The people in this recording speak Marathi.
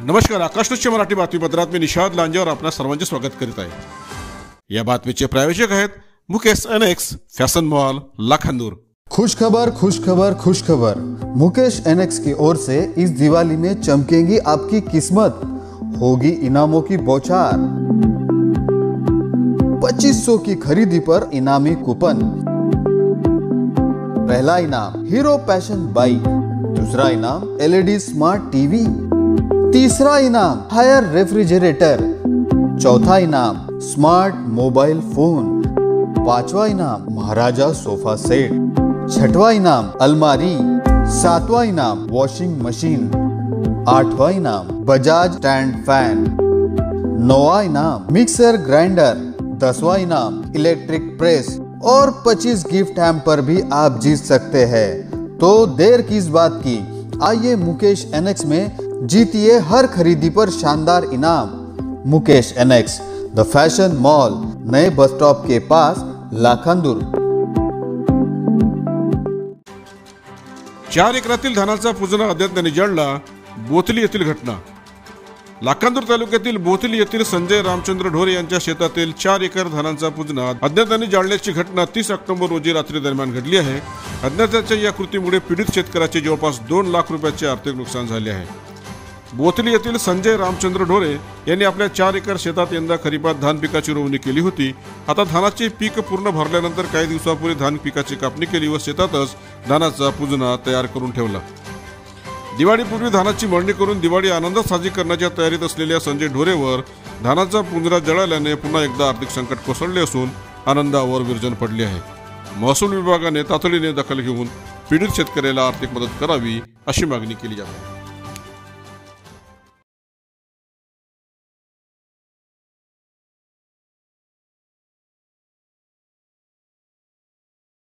नमस्कार, आकाशवाणी मराठी बातमीपत्रात मी निषाद लांजेवर आपल्या सर्वांचे स्वागत करीत आहे। या बातमीचे प्रायोजक आहेत Mukesh NX fashion mall Lakhandur. खुशखबर खुशखबर खुशखबर, मुकेश एनएक्स की ओर से इस दिवाली में चमकेगी आपकी किस्मत, होगी इनामों की बौछार। 2500 की खरीदी पर इनामी कूपन। पहला इनाम हीरो पैशन बाइक, दूसरा इनाम एलईडी स्मार्ट टीवी, तीसरा इनाम हायर रेफ्रिजरेटर, चौथा इनाम स्मार्ट मोबाइल फोन, पांचवा इनाम महाराजा सोफा सेट, छठवां इनाम अलमारी, सातवां इनाम वॉशिंग मशीन, आठवां इनाम बजाज स्टैंड फैन, नौवां इनाम मिक्सर ग्राइंडर, 10वां इनाम इलेक्ट्रिक प्रेस और 25 गिफ्ट हैम्पर भी आप जीत सकते हैं। तो देर किस बात की, आइए मुकेश एनएक्स में जीतिए हर खरीदी पर शानदार इनाम। Mukesh NX, the fashion mall, नए बस स्टॉप के पास, लाखांदूर। 4 एकरातील धानाचा पुजना अज्ञातांनी जाळला। बोथली येथील घटना। लाखांदूर तालुक्यातील बोथली येथील संजय रामचंद्र ढोरे यांच्या शेतातील 4 एकर धानाचा पुजना अज्ञातांनी जाळल्याची घटना 30 ऑक्टोबर रोजी रात्री दरम्यान घडली आहे। अज्ञाताच्या या कृतीमुळे पीडित शेतकऱ्याचे जवळपास 2 लाख रुपयाचे आर्थिक नुकसान झाले आहे। बोथली येथील संजय रामचंद्र ढोरे यांनी आपल्या 4 एकर शेतात यंदा खरीपात धान पिकाची रोवणी केली होती। आता धानाचे पीक पूर्ण भरल्यानंतर काही दिवसापूर्वी धान पिकाची कापणी केली व शेतातच धानाचा पुजना तयार करून ठेवला। दिवाळीपूर्वी धानाची मळणी करून दिवाळी आनंदात साजरी करण्याच्या तयारीत असलेल्या संजय ढोरेवर धानाचा पुंजरा जळाल्याने पुन्हा एकदा आर्थिक संकट कोसळले असून आनंदावर विरजण पडले आहे। महसूल विभागाने तातडीने दखल घेऊन पीडित शेतकऱ्याला आर्थिक मदत करावी अशी मागणी केली जाते।